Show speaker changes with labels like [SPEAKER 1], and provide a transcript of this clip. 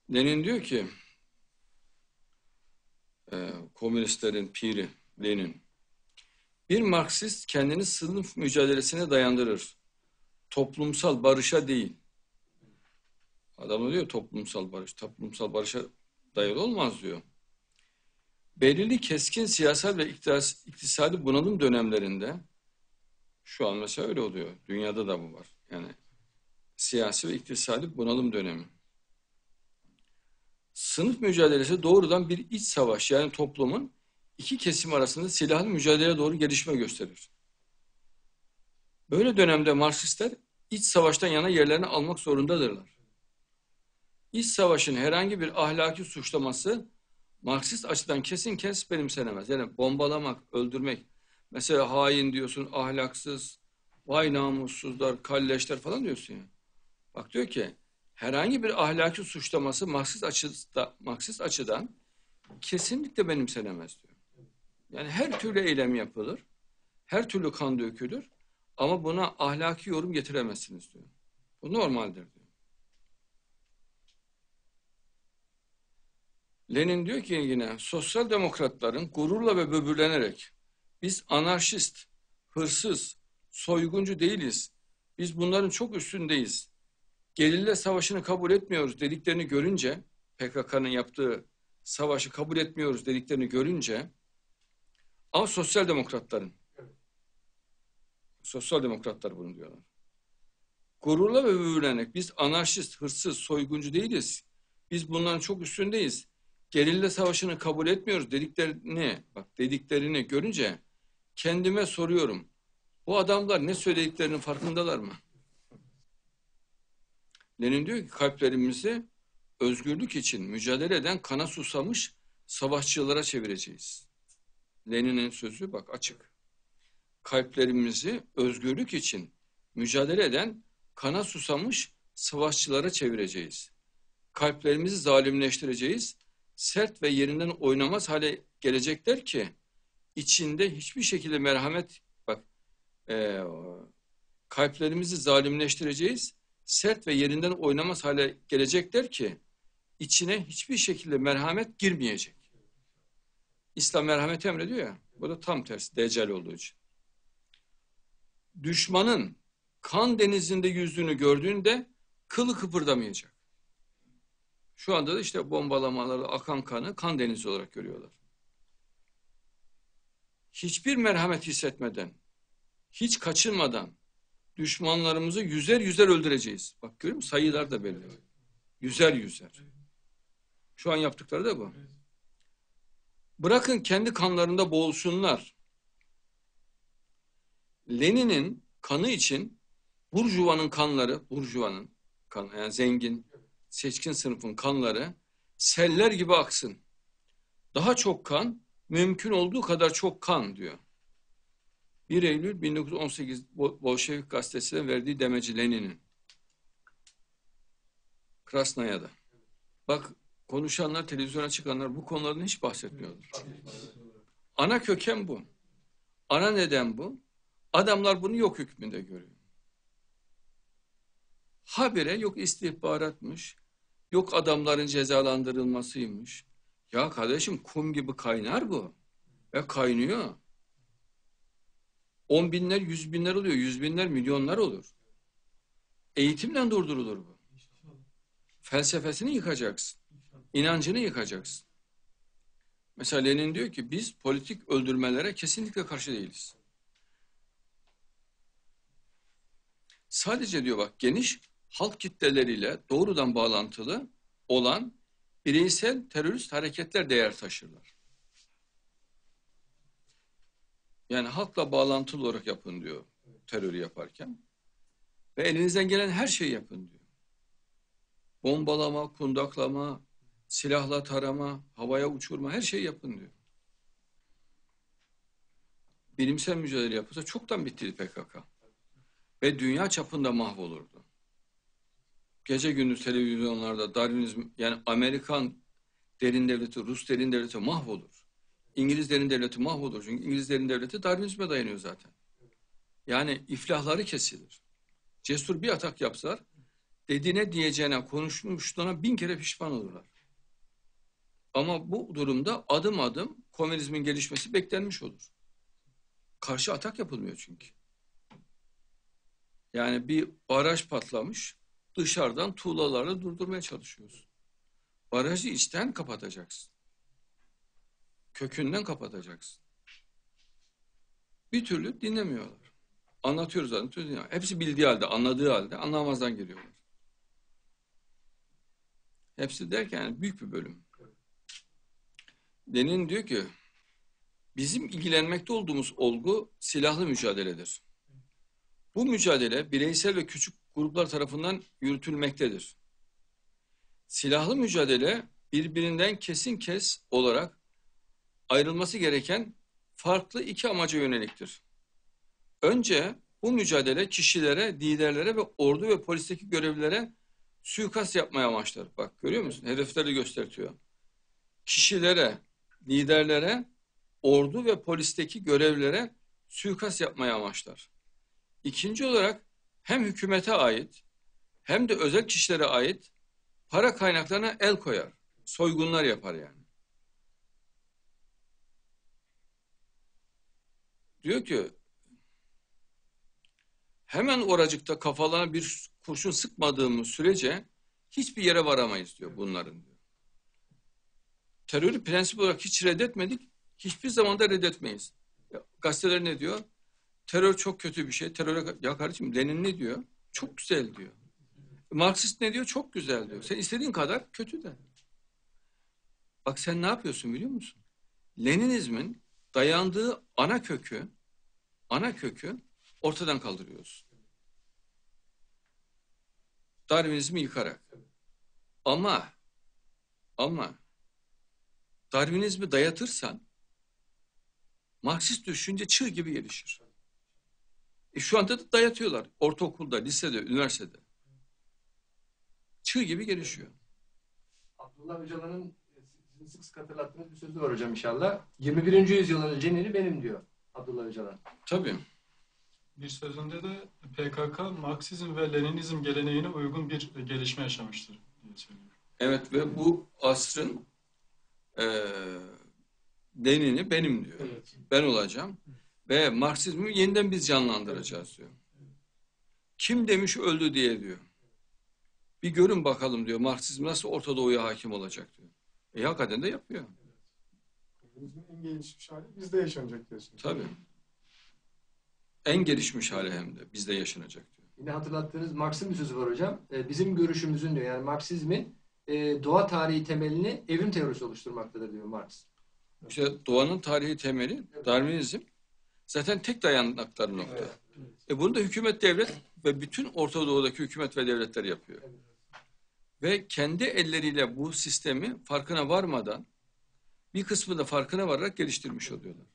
[SPEAKER 1] Lenin diyor ki, komünistlerin piri Lenin, bir Marksist kendini sınıf mücadelesine dayandırır. Toplumsal barışa değil. Adam diyor toplumsal barış. Toplumsal barışa dayalı olmaz diyor. Belirli keskin siyasal ve iktisadi bunalım dönemlerinde, şu an mesela öyle oluyor. Dünyada da bu var. Yani siyasi ve iktisadi bunalım dönemi. Sınıf mücadelesi doğrudan bir iç savaş, yani toplumun iki kesim arasında silahlı mücadeleye doğru gelişme gösterir. Böyle dönemde Marksistler iç savaştan yana yerlerini almak zorundadırlar. İç savaşın herhangi bir ahlaki suçlaması Marksist açıdan kesin kes benimsenemez. Yani bombalamak, öldürmek, mesela hain diyorsun, ahlaksız, vay namussuzlar, kalleşler falan diyorsun ya. Bak diyor ki herhangi bir ahlaki suçlaması Marksist açıdan kesinlikle benimsenemez diyor. Yani her türlü eylem yapılır, her türlü kan dökülür ama buna ahlaki yorum getiremezsiniz diyor. Bu normaldir diyor. Lenin diyor ki yine sosyal demokratların gururla ve böbürlenerek biz anarşist, hırsız, soyguncu değiliz. Biz bunların çok üstündeyiz. Gerilla savaşını kabul etmiyoruz dediklerini görünce, PKK'nın yaptığı savaşı kabul etmiyoruz dediklerini görünce, ama sosyal demokratlar bunu diyorlar. Gururla ve böbürlenerek biz anarşist, hırsız, soyguncu değiliz. Biz bunların çok üstündeyiz. Gerilla savaşını kabul etmiyoruz dediklerini görünce kendime soruyorum. Bu adamlar ne söylediklerinin farkındalar mı? Lenin diyor ki kalplerimizi özgürlük için mücadele eden kana susamış savaşçılara çevireceğiz. Lenin'in sözü bak açık. Kalplerimizi özgürlük için mücadele eden kana susamış savaşçılara çevireceğiz. Kalplerimizi zalimleştireceğiz. Sert ve yerinden oynamaz hale gelecekler ki içinde hiçbir şekilde merhamet kalplerimizi zalimleştireceğiz. Sert ve yerinden oynamaz hale gelecekler ki içine hiçbir şekilde merhamet girmeyecek. İslam merhamet emrediyor ya. Bu da tam tersi. Deccal olduğu için. Düşmanın kan denizinde yüzdüğünü gördüğünde kılı kıpırdamayacak. Şu anda da işte bombalamalarda akan kanı kan denizi olarak görüyorlar. Hiçbir merhamet hissetmeden, hiç kaçınmadan düşmanlarımızı yüzer yüzer öldüreceğiz. Bak görüyor musun? Sayılar da belli. Yüzer yüzer. Şu an yaptıkları da bu. Bırakın kendi kanlarında boğulsunlar. Lenin'in kanı için burjuvanın kanları, yani zengin, seçkin sınıfın kanları seller gibi aksın. Daha çok kan, mümkün olduğu kadar çok kan diyor. 1 Eylül 1918 Bolşevik gazetesine verdiği demeci Lenin'in. Krasnaya'da. Bak konuşanlar, televizyona çıkanlar bu konulardan hiç bahsetmiyorlar. Ana köken bu. Ana neden bu. Adamlar bunu yok hükmünde görüyor. Habire yok istihbaratmış, yok adamların cezalandırılmasıymış. Ya kardeşim kum gibi kaynar bu. Ve kaynıyor. 10 binler, 100 binler oluyor, 100 binler, milyonlar olur. Eğitimle durdurulur bu. Felsefesini yıkacaksın. İnancını yıkacaksın. Mesela Lenin diyor ki biz politik öldürmelere kesinlikle karşı değiliz. Sadece diyor bak geniş halk kitleleriyle doğrudan bağlantılı olan bireysel terörist hareketler değer taşırlar. Yani halkla bağlantılı olarak yapın diyor terörü yaparken. Ve elinizden gelen her şeyi yapın diyor. Bombalama, kundaklama, silahla tarama, havaya uçurma her şeyi yapın diyor. Bilimsel mücadele yapılsa çoktan bitti PKK. Ve dünya çapında mahvolurdu. Gece gündüz televizyonlarda Darwinizm, yani Amerikan derin devleti, Rus derin devleti mahvolur. İngiliz derin devleti mahvolur. Çünkü İngiliz derin devleti Darwinizme dayanıyor zaten. Yani iflahları kesilir. Cesur bir atak yapsalar dediğine diyeceğine konuşmuşluğuna 1000 kere pişman olurlar. Ama bu durumda adım adım komünizmin gelişmesi beklenmiş olur. Karşı atak yapılmıyor çünkü. Yani bir baraj patlamış, dışarıdan tuğlalarla durdurmaya çalışıyoruz. Barajı içten kapatacaksın. Kökünden kapatacaksın. Bir türlü dinlemiyorlar. Anlatıyoruz. Hepsi bildiği halde, anladığı halde anlamazdan geliyorlar. Hepsi derken büyük bir bölüm. Lenin diyor ki, bizim ilgilenmekte olduğumuz olgu silahlı mücadeledir. Bu mücadele bireysel ve küçük gruplar tarafından yürütülmektedir. Silahlı mücadele birbirinden kesin kes olarak ayrılması gereken farklı iki amaca yöneliktir. Önce bu mücadele kişilere, liderlere ve ordu ve polisteki görevlilere suikast yapmaya amaçlar. Bak görüyor musun? Hedefleri gösteriyor. Kişilere, liderlere, ordu ve polisteki görevlilere suikast yapmaya amaçlar. İkinci olarak hem hükümete ait hem de özel kişilere ait para kaynaklarına el koyar. Soygunlar yapar yani. Diyor ki hemen oracıkta kafalarına bir kurşun sıkmadığımız sürece hiçbir yere varamayız diyor bunların diyor. Terörü prensip olarak hiç reddetmedik, hiçbir zaman da reddetmeyiz. Gazeteler ne diyor? Terör çok kötü bir şey. Teröre ya kardeşim Lenin ne diyor? Çok güzel diyor. Marksist ne diyor? Çok güzel diyor. Sen istediğin kadar kötü de. Bak sen ne yapıyorsun biliyor musun? Leninizmin dayandığı ana kökü ortadan kaldırıyorsun. Darwinizmi yıkarak. Ama Darwinizmi dayatırsan Marksist düşünce çığ gibi gelişir. Şu anda da dayatıyorlar. Ortaokulda, lisede, üniversitede. Çığ gibi gelişiyor.
[SPEAKER 2] Abdullah Öcalan'ın sizin sık sık hatırlattığınız bir sözü var hocam inşallah. 21. yüzyılın Lenin'i benim diyor Abdullah Öcalan.
[SPEAKER 1] Tabii.
[SPEAKER 3] Bir sözünde de PKK, Marksizm ve Leninizm geleneğine uygun bir gelişme yaşamıştır diye söylüyor.
[SPEAKER 1] Evet ve bu asrın Lenin'i benim diyor.
[SPEAKER 2] Evet.
[SPEAKER 1] Ben olacağım. Ve Marksizmi yeniden biz canlandıracağız diyor. Kim demiş öldü diye diyor. Bir görün bakalım diyor. Marksizm nasıl Orta Doğu'ya hakim olacak diyor. Hakikaten de yapıyor.
[SPEAKER 4] Komünizmin en gelişmiş hali bizde yaşanacak diyorsun.
[SPEAKER 1] Tabii. En gelişmiş hali hem de bizde yaşanacak diyor.
[SPEAKER 2] Yine hatırlattığınız Marx'ın bir sözü var hocam. Bizim görüşümüzün diyor yani Marksizmin doğa tarihi temelini evrim teorisi oluşturmaktadır diyor Marx.
[SPEAKER 1] İşte doğanın tarihi temeli Darwinizm. Zaten tek dayanakları nokta.
[SPEAKER 4] Evet.
[SPEAKER 1] Bunu da hükümet devlet ve bütün Orta Doğu'daki hükümet ve devletler yapıyor.
[SPEAKER 4] Evet.
[SPEAKER 1] Ve kendi elleriyle bu sistemi farkına varmadan bir kısmı da farkına vararak geliştirmiş oluyorlar.